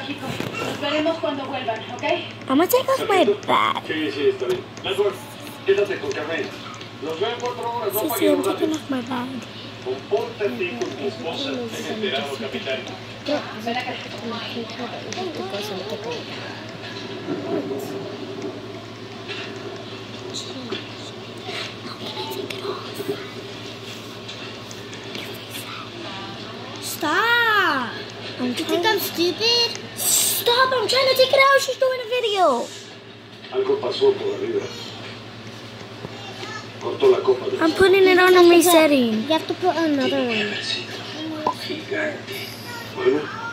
mágico. Nos veremos cuando vuelvan, ¿ok? I'm gonna take off my bag. Sí, sí, está bien. Mejor, quédate con Carmen. Nos ven 4 horas, no Sí, pagues I'm los taking datos. off my bag. Compórtate con tu esposa. Ten enterado, capitán. Ven acá. Stop! You think I'm stupid? Stop! I'm trying to take it out. She's doing a video. Algo pasó por arriba. Cortó la copa de I'm putting it on a resetting. You have to put another one. Gigante. Bueno.